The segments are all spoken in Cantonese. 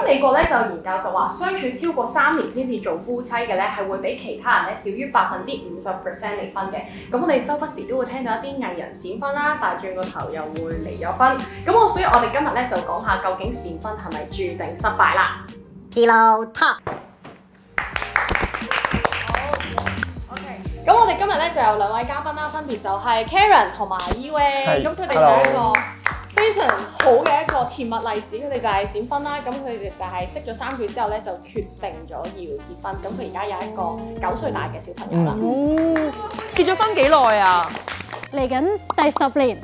美國咧就研究就話，相處超過3年先至做夫妻嘅咧，係會比其他人咧少於50% 離婚嘅。咁我哋周不時都會聽到一啲藝人閃婚啦，但係轉個頭又會離咗婚。所以我哋今日咧就講下究竟閃婚係咪注定失敗啦。 Pillow Talk。 咁我哋今日咧就有2位嘉賓啦，分別就係 Karen 同埋 Ewing。咁佢哋就係一個非常好嘅一個甜蜜例子。佢哋就係閃婚啦。咁佢哋就係識咗3個月之後咧，就決定咗要結婚。咁佢而家有一個9歲大嘅小朋友啦。 結咗婚幾耐啊？ 嚟緊第10年。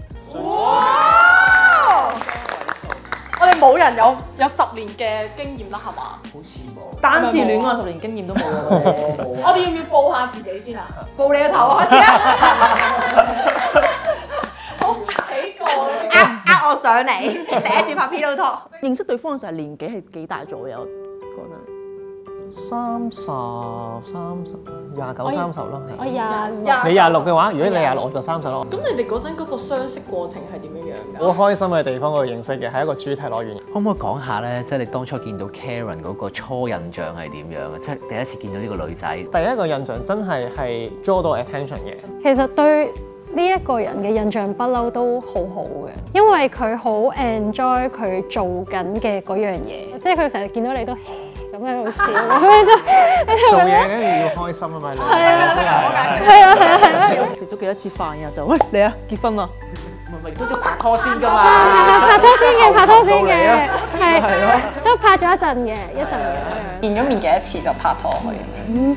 哇！我哋冇人有10年嘅經驗啦，係嘛？ 好似冇單次戀愛10年經驗都冇啊！ 我哋要唔要報下自己先啊？報你個頭啊！開始啊！好幾個呃我上嚟，第一次拍 Pillow Talk。認識對方嘅時候年紀係幾大左右？嗰陣 30、29、30咯。 我26。 你26嘅話，如果你26，我就30咯。 咁你哋嗰陣嗰個相識過程係點樣樣㗎？ 好開心嘅地方嗰度認識嘅，係一個主題樂園。 可唔可以講下咧？即係你當初見到 Karen 嗰個初印象係點樣啊？即係第一次見到呢個女仔。 第一個印象真係draw到 attention 嘅。 其實對呢一個人嘅印象不嬲都好好嘅，因為佢好 enjoy 佢做緊嘅嗰樣嘢，即係佢成日見到你都咁喺度笑，咁樣就做嘢梗係要開心啊嘛！ 係啊， 食咗幾多次飯啊？就喂你啊結婚啊！ 咪都要拍拖先㗎嘛？ 拍拖先嘅，係都拍咗一陣嘅。 見咗面幾多次就拍拖可以？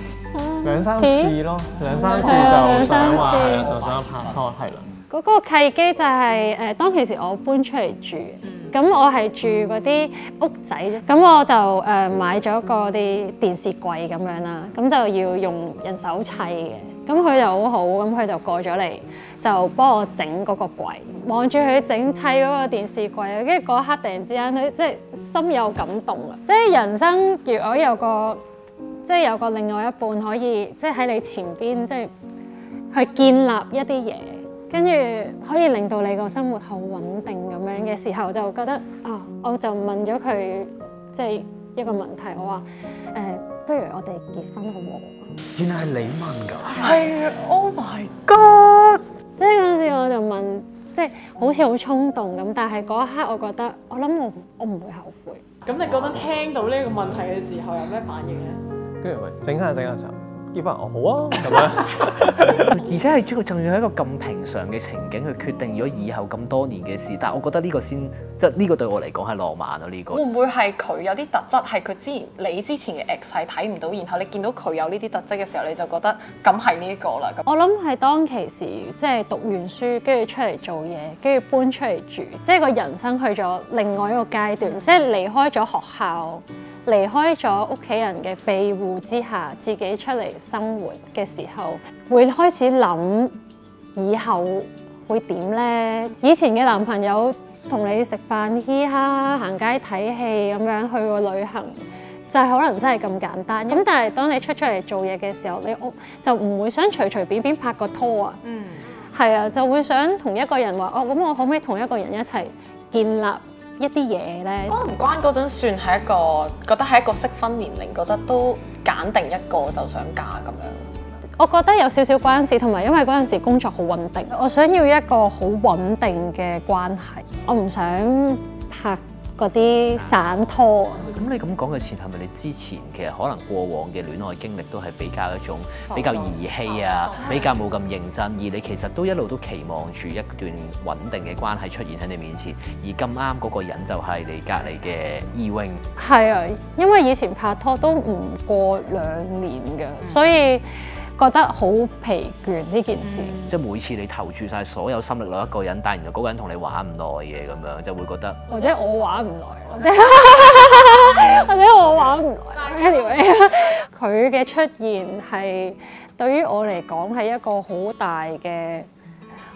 2、3次咯，2、3次就想話係啦，就想拍拖係啦。 嗰個契機就係當其時我搬出嚟住，咁我係住嗰啲屋仔，咁我就買咗個啲電視櫃咁樣啦，咁就要用人手砌嘅，咁佢就好好，咁佢就過咗嚟就幫我整嗰個櫃，望住佢整砌嗰個電視櫃，跟住嗰刻突然之間佢即係心有感動啊！即係人生如果有個另外一半可以即係喺你前邊，即係去建立一啲嘢。跟住可以令到你個生活好穩定咁樣嘅時候，就覺得我就問咗佢即係一個問題，我話不如我哋結婚好唔好？ 原來係你問㗎。 係啊 ！Oh my god！ 即係嗰陣時我就問，即係好似好衝動咁，但係嗰一刻我覺得，我諗我唔會後悔。 咁你嗰陣聽到呢個問題嘅時候有咩反應咧？ 跟住咪整下時候，結婚我好啊咁樣。 而且係仲要係一個咁平常嘅情景去決定咗以後咁多年嘅事，但係我覺得呢個先即係呢個對我嚟講係浪漫啊！呢個會唔會係佢有啲特質係佢你之前嘅 ex 係睇唔到，然後你見到佢有呢啲特質嘅時候，你就覺得咁係呢一個啦。 我諗係當其時即係讀完書，跟住出嚟做嘢，跟住搬出嚟住，即係個人生去咗另外一個階段，即係離開咗學校。離開咗屋企人嘅庇護之下，自己出嚟生活嘅時候，會開始諗以後會點呢？以前嘅男朋友同你食飯、嘻哈、行街睇戲咁樣去個旅行，就係可能真係咁簡單。咁但係當你出嚟做嘢嘅時候，你就唔會想隨便拍個拖啊。係啊，就會想同一個人話咁我可唔可以同一個人一齊建立一啲嘢咧？ 關唔關嗰陣算係一個覺得係一個適婚年齡，覺得都揀定一個就想嫁咁樣？ 我覺得有少少關事，同埋因為嗰陣時工作好穩定，我想要一個好穩定嘅關係，我唔想拍嗰啲散拖。 咁你咁講嘅前提係咪你之前其實可能過往嘅戀愛經歷都係比較一種比較兒戲啊，比較冇咁認真，而你其實都一路都期望住一段穩定嘅關係出現喺你面前，而咁啱嗰個人就係你隔離嘅 Ewing。 係啊，因為以前拍拖都唔過2年嘅，所以覺得好疲倦呢件事。 即係每次你投注晒所有心力落一個人，但係原來嗰個人同你玩唔耐嘅咁樣，就會覺得或者我玩唔耐，或者我玩唔耐。Anyway， 佢嘅出現係對於我嚟講係一個好大嘅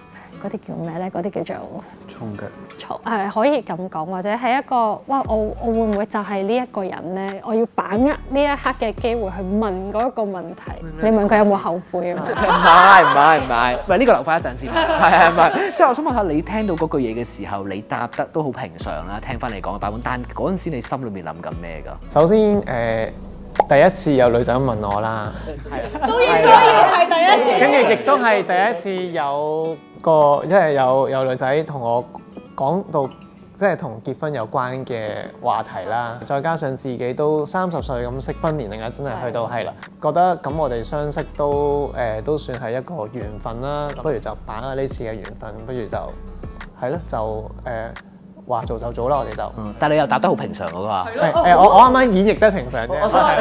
嗰啲叫咩咧？嗰啲叫做衝擊。 可以咁講，或者係一個哇！我會唔會就係呢一個人咧？我要把握呢一刻嘅機會去問嗰一個問題。你問佢有冇後悔啊？ 唔係呢個留翻一陣先。係唔係？即係我想問下你聽到嗰句嘢嘅時候，你答得都好平常啦。聽翻你講嘅版本，但嗰陣時你心裏面諗緊咩㗎？ 首先第一次有女仔問我啦， 都應該要係第一次。 跟住亦都係第一次有個即係有女仔同我講到即係同結婚有關嘅話題啦，再加上自己都30歲咁適婚年齡啦，真係去到係啦，覺得咁我哋相識都算係一個緣分啦，不如就把握呢次嘅緣分，不如就係咯，就話做就做啦，我哋就。 但係你又答得好平常嗰個啊？ 我啱啱演繹得平常啫。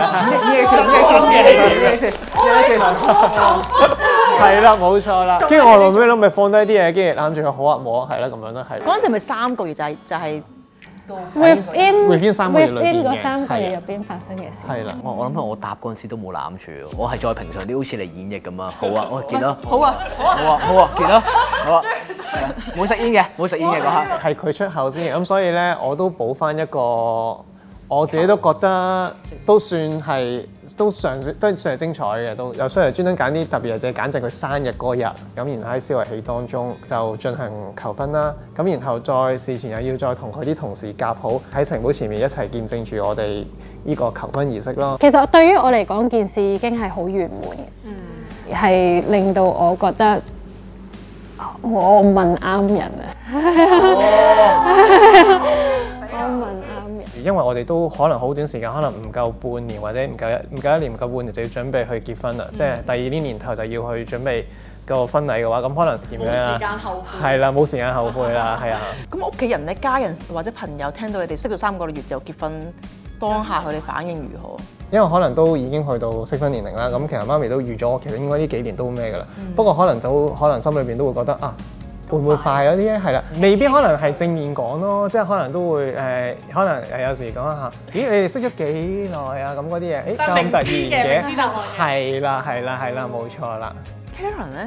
係啦，冇錯啦。跟住我後尾咪放低啲嘢，跟住攬住佢好啊摸，係啦咁樣啦，係。 嗰陣時咪3個月就係 within 3個月裏邊嗰3個月入邊發生嘅事。 係啦。 我諗我答嗰陣時都冇攬住，我係再平常啲，好似你演繹咁啊。好啊，我見到。 好啊， 見到。好啊。冇食煙嘅嗰刻。 係佢出口先，咁所以咧我都補翻一個，我自己都覺得都算係算係精彩嘅，都有需要專登揀啲特別日子，揀正佢生日嗰日，咁然後喺消為喜當中就進行求婚啦，咁然後再事前又要再同佢啲同事夾好喺城堡前面一齊見證住我哋呢個求婚儀式咯。 其實對於我嚟講，件事已經係好圓滿嘅，係令到我覺得。我問啱人啊！我問啱人。 因為我哋都可能好短時間，可能唔夠半年或者唔夠一年，唔夠半年就要準備去結婚啦。即係第2年年頭就要去準備個婚禮嘅話，咁可能點樣啊？冇時間後悔。係啦，冇時間後悔啦，係啊。 咁屋企人咧、家人或者朋友聽到你哋識咗3個月就結婚，當下佢哋反應如何？ 因為可能都已經去到適婚年齡啦，咁其實媽咪都預咗，其實應該呢幾年都咩㗎啦。不過可能心裏邊都會覺得啊，會唔會快咗啲咧？係啦，未必可能係正面講咯，即係可能都會可能有時講一下，咦你哋識咗幾耐啊？咁嗰啲嘢，咁突然嘅，係啦，冇錯啦。 Karen 咧，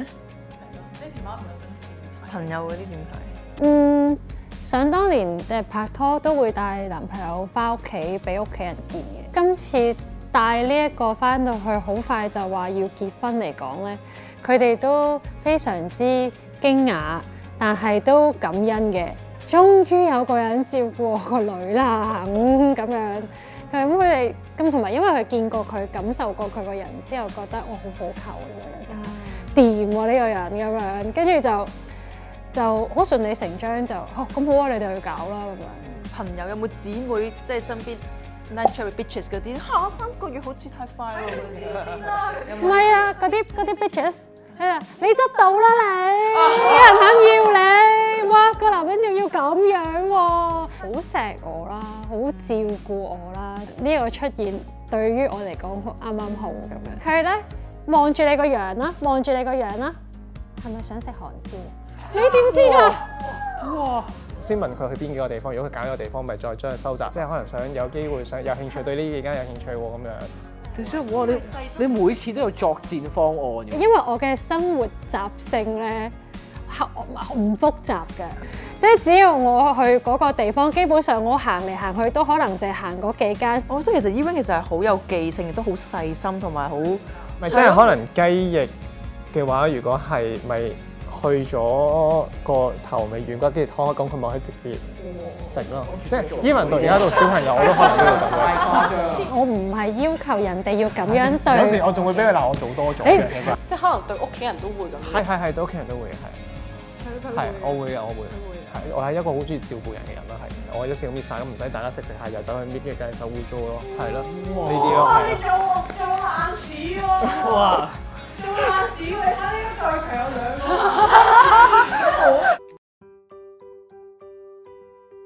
朋友嗰啲點睇？ 想當年拍拖都會帶男朋友翻屋企俾屋企人見嘅，今次帶呢一個翻到去，好快就話要結婚嚟講咧，佢哋都非常之驚訝，但係都感恩嘅。終於有個人照顧我個女啦，咁樣。咁佢哋咁同埋，因為佢見過佢、感受過佢個人之後，覺得我好可靠呢個人，掂喎呢個人咁樣，跟住就好順理成章就咁好啊！你哋去搞啦咁樣。 朋友有冇姊妹即係身邊 nice cherry bitches 嗰啲3個月好似太快喎？ 唔係啊，嗰啲 bitches 你執到啦你，有人肯要你，哇個男人仲要咁樣喎，好錫我啦，好照顧我啦，呢個出現對於我嚟講啱啱好咁樣。佢咧望住你個樣啦，係咪想食韓燒？你點知㗎？ 哇！ 先問佢去邊幾個地方，如果佢揀咗個地方，咪再將佢收集，即係可能想有機會想有興趣對呢幾間有興趣喎咁樣。 所以哇，你每次都有作戰方案嘅。 因為我嘅生活習性咧唔複雜嘅，即係只要我去嗰個地方，基本上我行嚟行去都可能淨係行嗰幾間。 我覺得其實 Evan 其實係好有記性，亦都好細心同埋好。 咪即係可能雞翼嘅話，如果係咪？去咗個頭尾軟骨，跟住劏一講，佢咪可以直接食咯。即係 even 到而家到小朋友，我都可能都會咁樣。 我唔係要求人哋要咁樣對。 有時我仲會俾佢鬧我做多咗嘅。 即係可能對屋企人都會咁。 係對屋企人都會係我會嘅，我會。係我係一個好中意照顧人嘅人啦，係。我一次咁搣晒，咁唔使大家食下又走去搣，跟住梗係手污糟咯，係咯。呢啲咯。做爛屎喎！哇！做爛屎！你睇呢個在場有2個。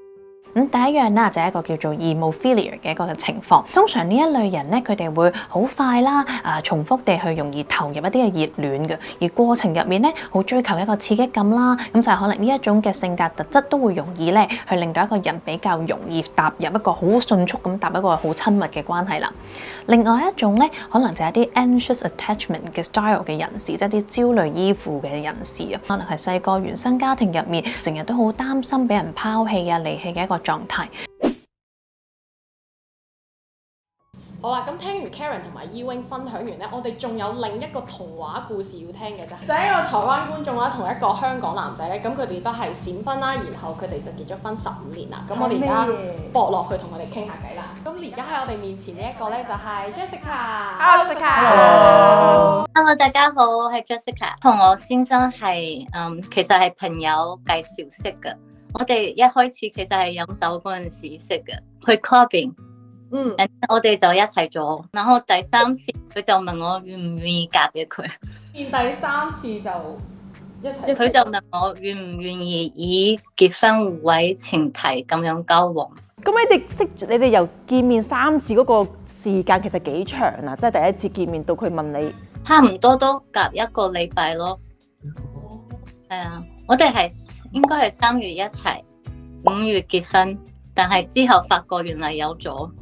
咁第一樣啦，就係一個叫做 hemophilia 嘅一個情況。通常呢一類人咧，佢哋會好快啦，重複地去容易投入一啲嘅熱戀嘅，而過程入面咧，好追求一個刺激感啦。咁就係可能呢一種嘅性格特質都會容易咧，去令到一個人比較容易踏入一個好迅速咁踏入一個好親密嘅關係啦。另外一種咧，可能就係一啲 anxious attachment 嘅 style 嘅人士，即係啲焦慮依附嘅人士啊，可能係細個原生家庭入面，成日都好擔心俾人拋棄啊、離棄嘅一個狀態。 好啦，咁聽完 Karen 同埋 Ewing 分享完咧，我哋仲有另一個童話故事要聽嘅啫，就係一個台灣觀眾啦，同一個香港男仔咧，咁佢哋都係閃婚啦，然後佢哋就結咗婚15年啦。咁我哋而家駁落去同佢哋傾下偈啦。咁而家喺我哋面前呢一個咧就係 Jessica。Hello Jessica。Hello， 大家好，我係 Jessica。同我先生係其實係朋友介紹識嘅。我哋一開始其實係飲酒嗰陣時識嘅，去 clubbing。我哋就一齊咗，然後第三次佢就問我願唔願意嫁俾佢。 第三次就一齊。 佢就問我願唔願意以結婚為前提咁樣交往。 咁你哋由見面3次嗰個時間其實幾長啊？即係第一次見面到佢問你， 差唔多都隔1個禮拜咯。係啊，我哋係應該係3月一齊，5月結婚，但係之後發覺原來有咗。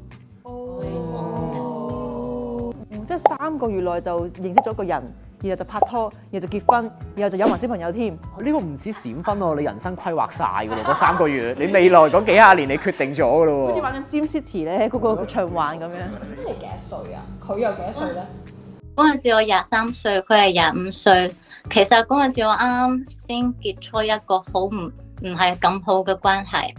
即係3個月內就認識咗個人，然後就拍拖，然後就結婚，然後就有埋小朋友添。 呢個唔止閃婚喎，你人生規劃晒㗎咯，嗰3個月，你未來嗰幾廿年你決定咗㗎咯喎。 好似玩緊 Sim City 咧，嗰個循環咁樣。 你幾多歲啊？佢又幾多歲咧？ 嗰陣時我23歲，佢係25歲。其實嗰陣時我啱啱先結束一個好唔係咁好嘅關係。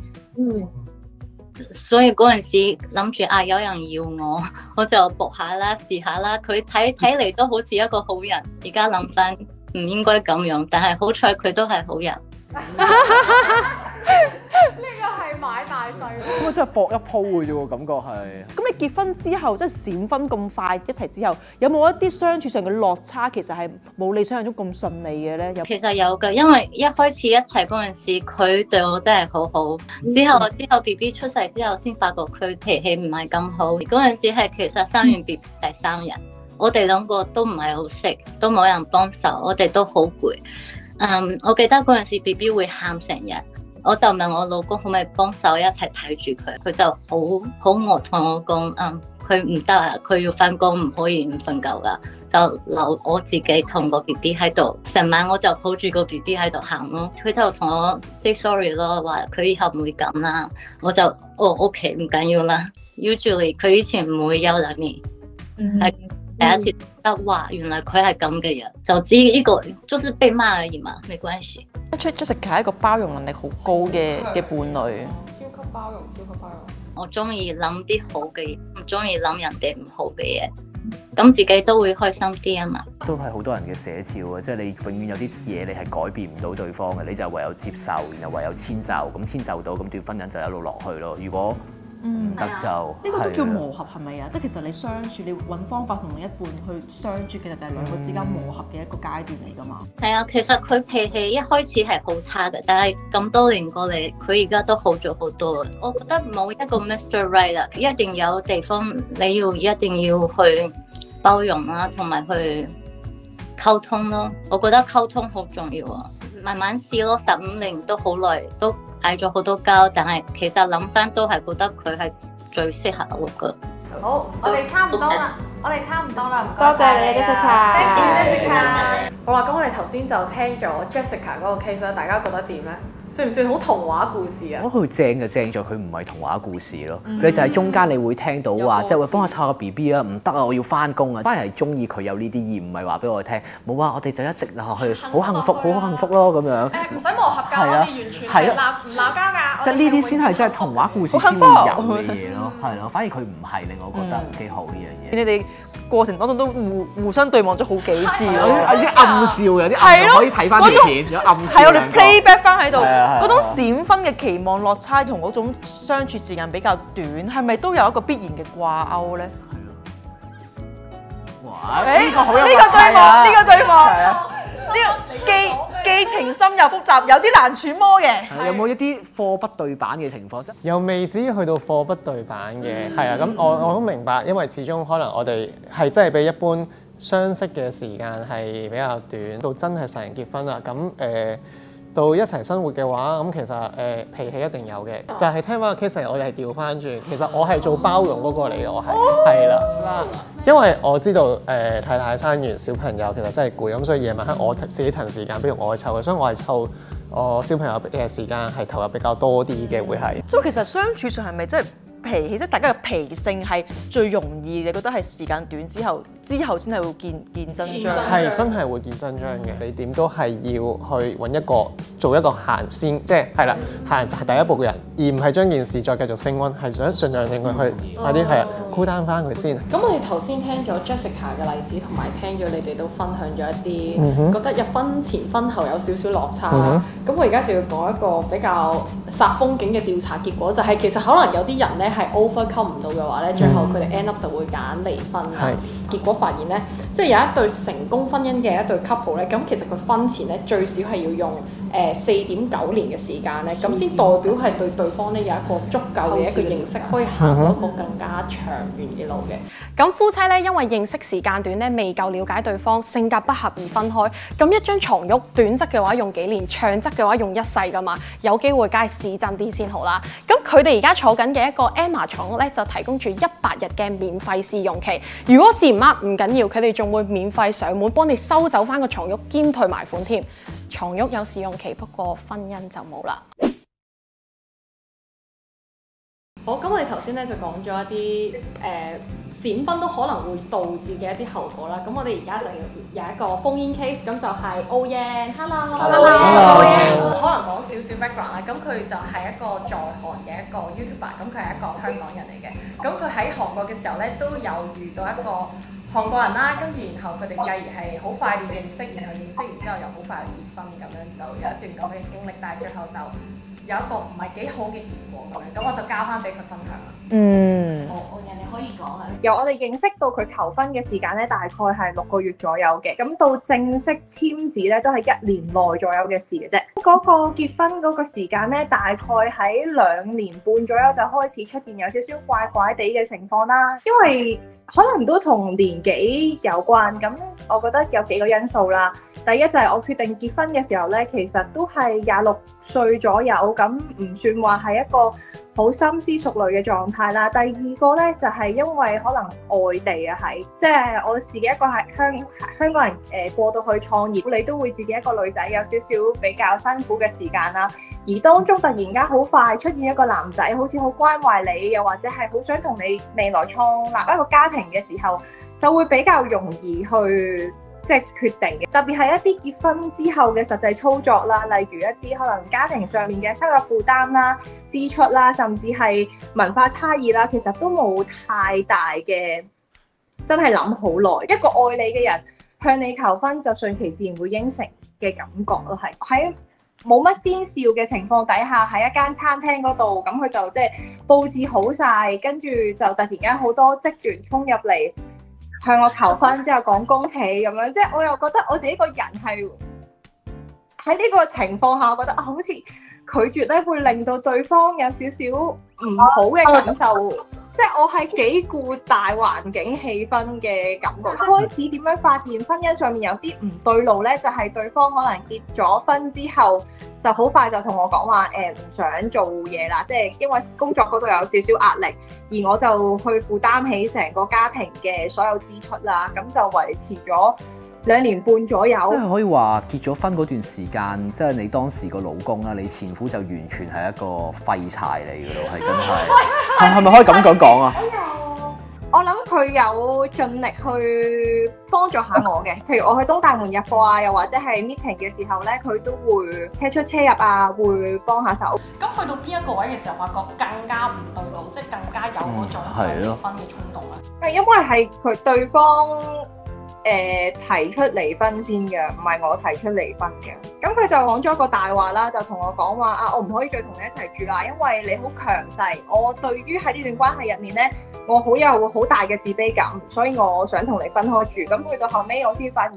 所以嗰陣時諗住有人要我就搏下啦，試下啦。佢睇嚟都好似一個好人，而家諗翻唔應該咁樣，但係好彩佢都係好人。 呢個係買大細。 咁啊真係搏一鋪嘅啫喎，感覺係。 咁你結婚之後，即係閃婚咁快一齊之後，有冇一啲相處上嘅落差？其實係冇你想象中咁順利嘅咧？ 其實有嘅，因為一開始一齊嗰陣時，佢對我真係好好。之後 BB 出世之後，先發覺佢脾氣唔係咁好。嗰陣時係其實生完 BB 第3日，我哋兩個都唔係好識，都冇人幫手，我哋都好攰。我記得嗰陣時 BB 會喊成日。我就問我老公可唔可以幫手一齊睇住佢，佢就好惡同我講，佢唔得啊，佢要返工，唔可以唔瞓覺噶，就留我自己同個 BB 喺度，成晚我就抱住個 BB 喺度喊咯。佢就同我 say sorry 咯，話佢以後唔會咁啦。我就OK 唔緊要啦。Usually 佢以前唔會有兩面，係第一次得哇，原來佢係咁嘅人，就知呢個就是被罵而已嘛，沒關係。 Jessica 係一個包容能力好高嘅伴侶， 超級包容，超級包容。 我中意諗啲好嘅嘢，唔中意諗人哋唔好嘅嘢，咁自己都會開心啲啊嘛。 都係好多人嘅寫照啊，即係你永遠有啲嘢你係改變唔到對方嘅，你就唯有接受，然後唯有遷就，咁遷就到咁段婚姻就一路落去咯。如果唔得就呢個都叫磨合係咪啊？即係其實你相處，你揾方法同另一半去相處，其實就係兩個之間磨合嘅一個階段嚟㗎嘛。 係啊，其實佢脾氣一開始係好差嘅，但係咁多年過嚟，佢而家都好咗好多。我覺得冇一個 Mr. Right 啦，一定有地方你一定要去包容啦，同埋去溝通咯。我覺得溝通好重要啊，慢慢試咯。15年都好耐都。嗌咗好多交，但係其實諗翻都係覺得佢係最適合我嘅。 好，我哋差唔多啦，唔該多謝你 Jessica。Thank you Jessica。好啦，咁我哋頭先就聽咗 Jessica 嗰個 case 啦，大家覺得點咧？算唔算好童話故事啊？ 我覺得佢正就正在佢唔係童話故事咯，你就係中間你會聽到話，即係會幫我湊個 BB 啊，唔得啊，我要翻工啊，反而係中意佢有呢啲，而唔係話俾我聽冇啊，我哋就一直落去好幸福，好幸福咯咁樣。 唔使磨合㗎，我哋完全係唔鬧交㗎。 即係呢啲先係真係童話故事先會有嘅嘢咯，係咯，反而佢唔係令我覺得幾好呢樣嘢。 你哋過程當中都互相對望咗好幾次咯， 有啲暗笑，有啲暗可以睇翻條片，有暗笑。 係我哋 playback 翻喺度，嗰種閃婚嘅期望落差同嗰種相處時間比較短，係咪都有一個必然嘅掛鈎咧？哇！呢個好有默契啊！呢個對望，呢個既既情深又複雜，有啲難揣摩嘅。 有冇一啲貨不對版嘅情況啫？ 又未至於去到貨不對版嘅，係啊，咁我都明白，因為始終可能我哋係真係比一般相識嘅時間係比較短，到真係實人結婚啦，咁到一齊生活嘅話，咁其實脾氣一定有嘅，就係聽翻個 case 我哋係調翻轉，其實我係做包容嗰個嚟嘅，我係啦，因為我知道太太生完小朋友其實真係攰，咁所以夜晚黑我自己騰時間，比如我去湊佢，所以我係湊我小朋友嘅時間係投入比較多啲嘅，會係。 所以其實相處上係咪真係脾氣，即係大家嘅脾性係最容易？你覺得係時間短之後先係會見真章？ 係真係會見真章嘅。你點都係要去揾一個做一個行先，即係啦，行第一步嘅人，而唔係將件事再繼續升溫，係想盡量令佢去快啲係cool down翻佢先。 咁我哋頭先聽咗 Jessica 嘅例子，同埋聽咗你哋都分享咗一啲覺得入婚前婚後有少少落差啦。咁我而家就要講一個比較煞風景嘅調查結果，就係其實可能有啲人咧係 overcome 唔到嘅話咧，最後佢哋 end up 就會揀離婚啦。結果發現咧，即係有一對成功婚姻嘅一對 couple 咧，咁其實佢婚前咧最少係要用4.9年嘅時間咧，咁先代表係對對方咧有一個足夠嘅一個認識，可以行到一個更加長遠嘅路嘅。咁夫妻咧因為認識時間短咧，未夠了解對方，性格不合而分開。咁一張床褥短則嘅話用幾年，長則嘅話用一世㗎嘛，有機會梗係試真啲先好啦。咁佢哋而家坐緊嘅一個 Emma 床褥咧，就提供住100日嘅免費試用期。如果試唔啱唔緊要，佢哋仲會免費上門幫你收走翻個床褥兼退埋款添。床褥有試用期，不過婚姻就冇啦。好，咁我哋頭先咧就講咗一啲閃婚都可能會導致嘅一啲後果啦。咁我哋而家就有一個phone in case，咁就係 Oyen，Hello，可能講少少 background 啦。咁佢就係一個在韓嘅一個 YouTuber，咁佢係一個香港人嚟嘅。咁佢喺韓國嘅時候咧，都有遇到一個韓國人啦，跟住然後佢哋繼而係好快地認識，然後認識完之後又好快就結婚咁樣，就有一段咁嘅經歷，但係最後就有一個唔係幾好嘅結果咁樣，咁我就交翻俾佢分享啦。好，人哋可以講啦。 由我哋認識到佢求婚嘅時間咧，大概係6個月左右嘅，咁到正式簽字咧都係1年內左右嘅事嘅啫。嗰個結婚嗰個時間咧，大概喺2年半左右就開始出現有少少怪怪地嘅情況啦，因為可能都同年紀有關，咁我覺得有幾個因素啦。第一就係我決定結婚嘅時候咧，其實都係26歲左右，咁唔算話係一個好深思熟慮嘅狀態啦。第二個咧就係因為可能外地啊，係即係我自己一個係香港人過到去創業，你都會自己一個女仔有少少比較辛苦嘅時間啦。而當中突然間好快出現一個男仔，好似好關懷你，又或者係好想同你未來創立一個家庭嘅時候，就會比較容易去決定嘅。特別係一啲結婚之後嘅實際操作啦，例如一啲可能家庭上面嘅收入負擔啦、支出啦，甚至係文化差異啦，其實都冇太大嘅真係諗好耐。一個愛你嘅人向你求婚，就順其自然會應承嘅感覺咯，係喺冇乜先兆嘅情況底下，喺一間餐廳嗰度，咁佢就佈置好晒，跟住就突然間好多職員衝入嚟向我求婚之後講恭喜咁樣，我又覺得我自己個人係喺呢個情況下，我覺得好似拒絕咧會令到對方有少少唔好嘅感受。我係幾顧大環境氣氛嘅感覺。開始點樣發現婚姻上面有啲唔對路呢？就係對方可能結咗婚之後，就好快就同我講話唔想做嘢啦，因為工作嗰度有少少壓力，而我就去負擔起成個家庭嘅所有支出啦，咁就維持咗2年半左右。 即係可以話結咗婚嗰段時間，即係你當時個老公啦，你前夫就完全係一個廢柴嚟㗎咯，係真係，係咪可以咁講啊？ 我諗佢有盡力去幫助下我嘅，譬如我去東大門入貨啊，又或者係 meeting 嘅時候咧，佢都會車出車入啊，會幫下手。 咁去到邊一個位嘅時候，發覺更加唔對路，更加有嗰種想離婚嘅衝動啊？ 係因為係佢對方提出離婚先嘅，唔係我提出離婚嘅。咁佢就講咗一個大話啦，就同我講話啊，我唔可以再同你一齊住啦，因為你好強勢。我對於喺呢段關係入面咧，我有好大嘅自卑感，所以我想同你分開住。咁去到後尾，我先發現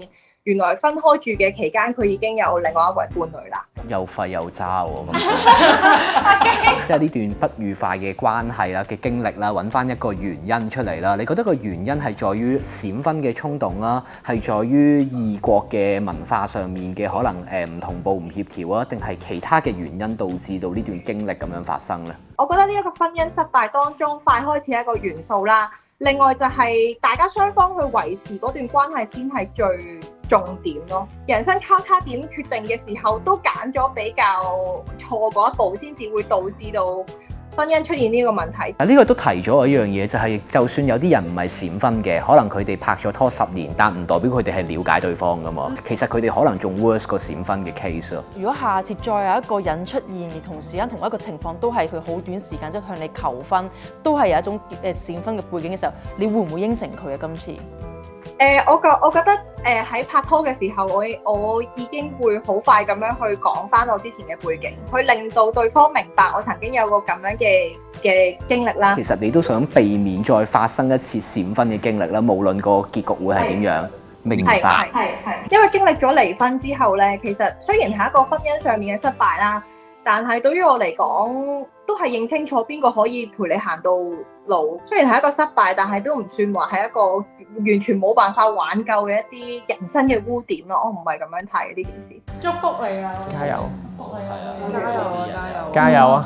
原來分開住嘅期間，佢已經有另外一位伴侶啦。 又廢又渣喎，咁即係呢段不愉快嘅關係啦嘅經歷啦，揾翻一個原因出嚟啦。你覺得個原因係在於閃婚嘅衝動啦，係在於異國嘅文化上面嘅可能唔同步唔協調啊，定係其他嘅原因導致到呢段經歷咁樣發生呢？ 我覺得呢一個婚姻失敗當中，快開始係一個元素啦。另外就係大家雙方去維持嗰段關係先係最重點咯。人生交叉點決定嘅時候，都揀咗比較錯嗰一步，先至會導致到婚姻出現呢個問題。 呢個都提咗我一樣嘢，就係就算有啲人唔係閃婚嘅，可能佢哋拍咗拖10年，但唔代表佢哋係了解對方噶嘛。其實佢哋可能仲 worse 過閃婚嘅 case 咯。 如果下次再有一個人出現，而同時間同一個情況都係佢好短時間即係向你求婚，都係有一種閃婚嘅背景嘅時候，你會唔會應承佢啊？今次？ 我覺得喺拍拖嘅時候，我已經會好快咁樣去講翻我之前嘅背景，去令到對方明白我曾經有個咁樣嘅經歷啦。 其實你都想避免再發生一次閃婚嘅經歷啦，無論個結局會係點樣，明白？ 係，因為經歷咗離婚之後咧，其實雖然係一個婚姻上面嘅失敗啦，但係對於我嚟講，都係認清楚邊個可以陪你行到老。雖然係一個失敗，但係都唔算話係一個完全冇辦法挽救嘅一啲人生嘅污點咯。我唔係咁樣睇呢件事。 祝福你啊！ 加油！ 祝福你啊！ 加油啊！加油！ 加油啊！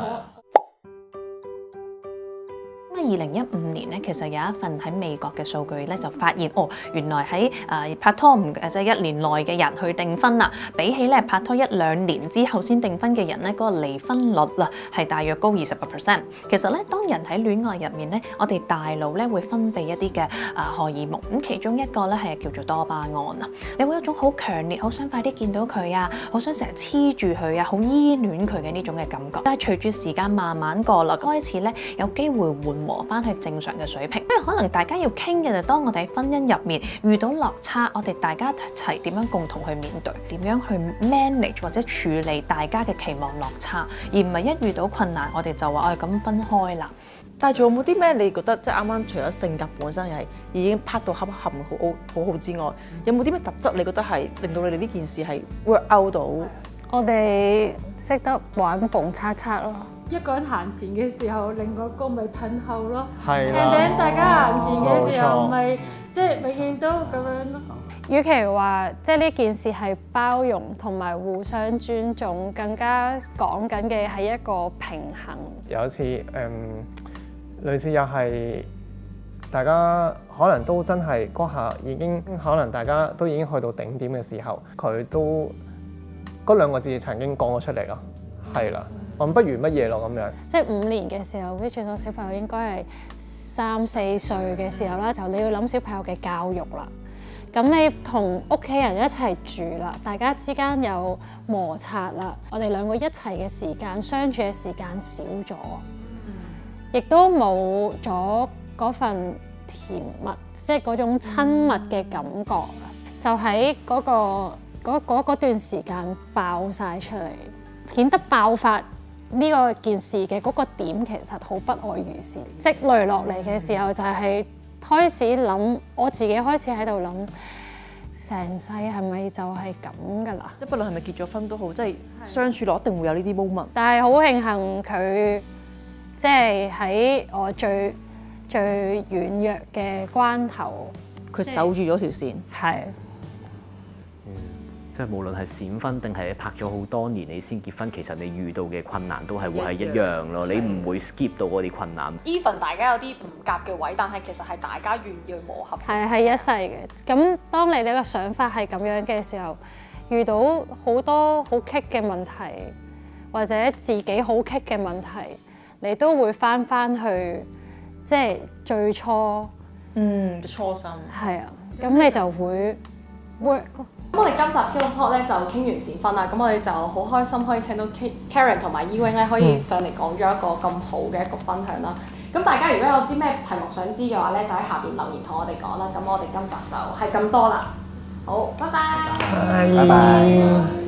2015年咧，其實有一份喺美國嘅數據咧，就發現原來喺拍拖即係1年內嘅人去訂婚啦，比起咧拍拖1-2年之後先訂婚嘅人咧，嗰個離婚率啦係大約高20%。其實咧，當人喺戀愛入面咧，我哋大腦咧會分泌一啲嘅荷爾蒙，咁其中一個咧係叫做多巴胺啊，你會有一種好強烈、好想快啲見到佢啊，好想成日黐住佢啊，好依戀佢嘅呢種嘅感覺。但係隨住時間慢慢過啦，開始咧有機會緩和翻去正常嘅水平，因為可能大家要傾嘅就當我哋喺婚姻入面遇到落差，我哋大家一齊點樣共同去面對，點樣去 manage 或者處理大家嘅期望落差，而唔係一遇到困難我哋就話咁分開啦。 但係仲有冇啲咩你覺得即係啱啱除咗性格本身係已經拍到恰好之外，有冇啲咩特質你覺得係令到你哋呢件事係 work out 到？ 我哋識得玩蹦叉叉咯。 一個人行前嘅時候，另外一個咪褪後咯。 係啦。 頂大家行前嘅時候，咪即係永遠都咁樣咯。 與其話即係呢件事係包容同埋互相尊重，更加講緊嘅係一個平衡。 有一次類似又係大家可能都真係嗰下已經可能大家都已經去到頂點嘅時候，佢都嗰2個字曾經講咗出嚟咯，係啦。我不如乜嘢咯咁樣， 即係5年嘅時候 which 個小朋友應該係3-4歲嘅時候啦，就你要諗小朋友嘅教育啦。咁你同屋企人一齊住啦，大家之間有摩擦啦，我哋2個一齊嘅時間相處嘅時間少咗，亦都冇咗嗰份甜蜜，即係嗰種親密嘅感覺，就喺嗰段時間爆晒出嚟，顯得爆發。呢個件事嘅嗰個點其實好不外如是，積累落嚟嘅時候就係開始諗，我自己開始喺度諗，成世係咪就係咁噶啦？ 即係不論係咪結咗婚都好，即係相處落一定會有呢啲 moment。 但係好慶幸佢即係喺我最軟弱嘅關頭， 佢守住咗條線。 係。 即係無論係閃婚定係拍咗好多年你先結婚，其實你遇到嘅困難都係會係一樣咯。你唔會 skip 到嗰啲困難。 Even 大家有啲唔夾嘅位，但係其實係大家願意去磨合。 係一世嘅。咁當你呢個想法係咁樣嘅時候，遇到好多好棘嘅問題，或者自己好棘嘅問題，你都會翻去即係最初初心。 係啊，咁你就會 work。 咁我哋今集 Hero Talk 咧就傾完閃婚啦，咁我哋就好開心可以請到 Karen 同埋 Ewing 咧可以上嚟講咗一個咁好嘅一個分享啦。咁大家如果有啲咩題目想知嘅話咧，就喺下邊留言同我哋講啦。咁我哋今集就係咁多啦。好，拜拜。 拜拜。